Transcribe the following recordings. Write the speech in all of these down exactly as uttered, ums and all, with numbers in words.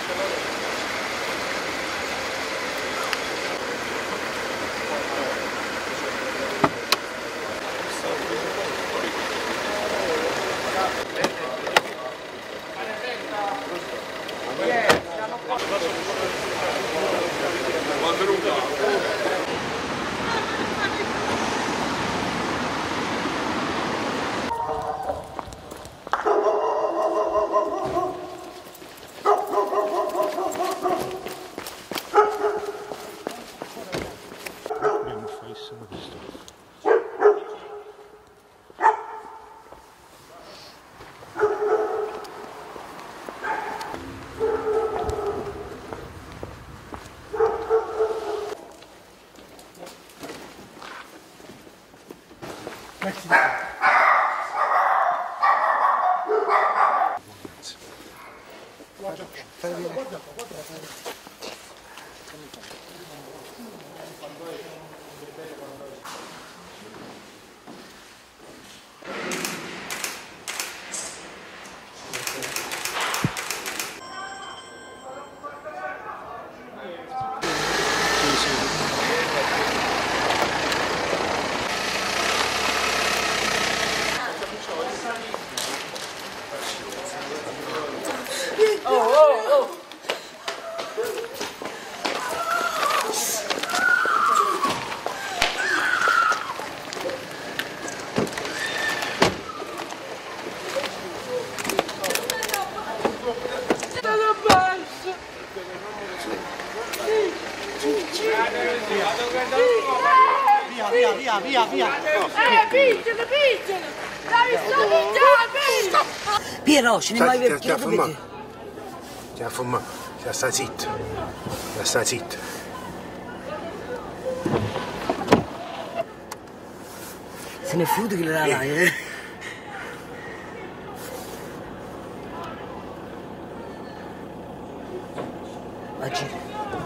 Merci. Guarda, fai vedere. Guarda, guarda, guarda. Oh, oh, oh! Via, via, via, via, via! Eh, vincere, vincere! Dai, sto vincendo! Piero, ce ne mai Stai, per ti ha Piero? fumato. Ti ha fumato. Ti sta zitto. Ti sta zitto. Se ne fotte che le dai, eh? Agire.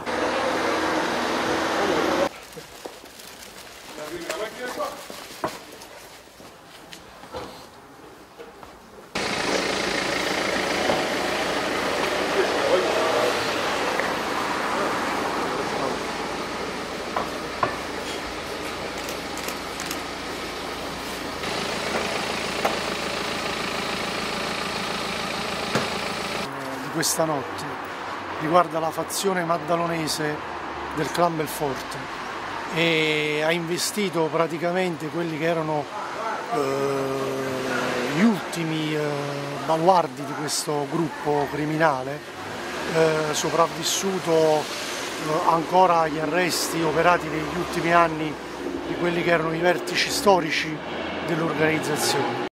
Questa notte riguarda la fazione maddalonese del clan Belforte e ha investito praticamente quelli che erano eh, gli ultimi eh, baluardi di questo gruppo criminale, eh, sopravvissuto eh, ancora agli arresti operati negli ultimi anni di quelli che erano i vertici storici dell'organizzazione.